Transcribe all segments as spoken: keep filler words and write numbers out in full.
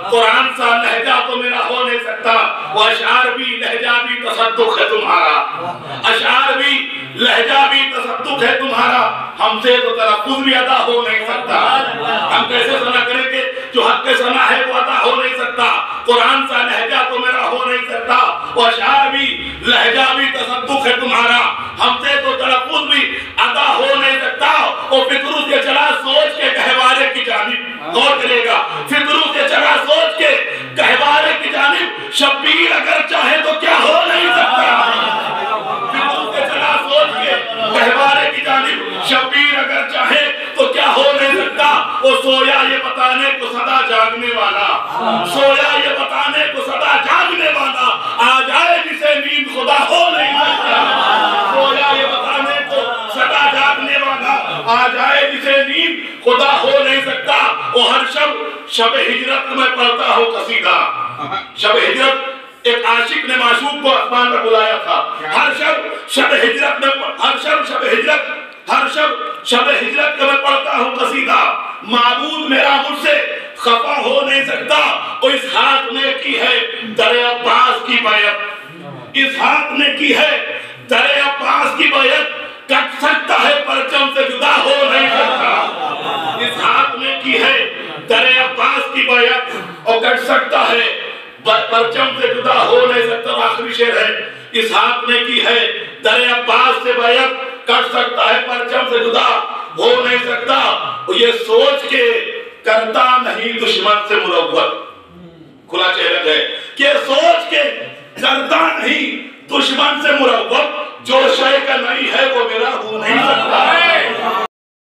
कुरान सा लहजा तो मेरा हो नहीं सकता, वो अशार भी लहजा भी तसद्दुक है तुम्हारा, अशार भी लहजा भी तसद्दुक है तुम्हारा, हमसे तो तलफ्फुज़ भी अदा हो नहीं सकता। हम कैसे सना करेंगे? जो हक के सना है वो अदा हो नहीं सकता। कुरान सा लहजा तो मेरा हो नहीं सकता, वो अशार भी लहजा भी तसद्दुक है तुम्हारा, हमसे तो तलफ्फुज़ भी अदा हो नहीं सकता। वो फिक्रू से चला सोच के गहवारे की जानिब गौर करेगा, फिक्रू से चला सोच के गहवारे की जानिब, शब्बीर अगर चाहे तो क्या हो नहीं सकता। फिक्रू से चला सोच के गहवारे की जानिब, शब्बीर अगर चाहे तो क्या हो नहीं सकता। वो सोया ये बताने को सदा जागने वाला, सोया ये बताने को सदा जागने वाला, आ जाए जिसे नींद खुदा हो नहीं सकता। सोया ये बताने को सदा जागने वाला, आ जाए जिसे नींद खुदा हो नहीं सकता। वो हर शब शब हिजरत में पढ़ता हो कसीदा, शब हिजरत एक आशिक ने माशूक को आसमान में बुलाया था। हर शब शब हिजरत में, हर शब शब हिजरत, हर शब शब हिजरत में पढ़ता हूँ कसीदा, माबूद मेरा मुझसे खफा हो नहीं सकता। और इस हाथ ने की है दरे अब्बास की बैत, इस हाथ ने की है दरे अब्बास की बैत, कट सकता है परचम से जुदा हो नहीं सकता। इस हाथ ने की है दरे अब्बास की बैत, और कट सकता है परचम से जुदा हो नहीं सकता। आखिरी शेर है, इस हाथ ने की है दरे अब्बास से बैत, कट सकता है परचम से जुदा हो नहीं सकता। ये सोच के करता नहीं दुश्मन से मुरव्वत, खुला चेहरा है कि सोच के करता नहीं दुश्मन से मुरव्वत, जो शय का नहीं है वो मेरा हो नहीं सकता है।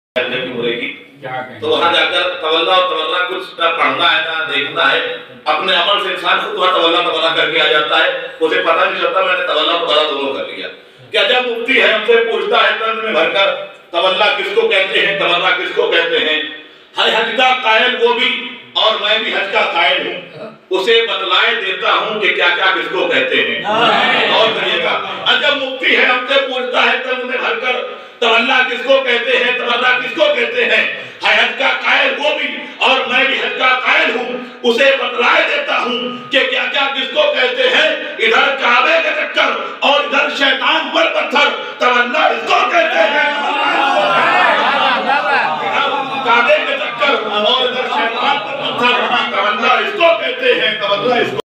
तो वहां जाकर तवल्ला और तवल्ला कुछ पढ़ना है ना देखना है, अपने अमल से इंसान खुद तवल्ला तवल्ला करके आ जाता है, उसे पता नहीं चलता मैंने तवल्ला तवल्ला दोनों कर लिया। क्या जब मुफ्ती है हमसे पूछता है तंज में भरकर, तवल्ला किसको कहते हैं, तवल्ला किसको कहते हैं, हर हज का कायल वो भी और मैं भी हज का कायल हूँ, उसे बतलाए देता हूँ कि क्या क्या किसको कहते हैं। और करिएगा, जब मुफ्ती है हमसे पूछता है तंज में भरकर, तवल्ला किसको कहते हैं, तवल्ला किसको कहते हैं, हज का कायल वो भी और मैं भी हज का कायल हूँ, उसे बतलाए देता हूँ कि क्या क्या किसको कहते हैं। इधर काबे के चक्कर और इधर शैतान पर पत्थर, तवल्ला इसको कहते हैं, काबे के चक्कर और इधर शैतान पर पत्थर, तवल्ला इसको कहते हैं, तवल्ला इसको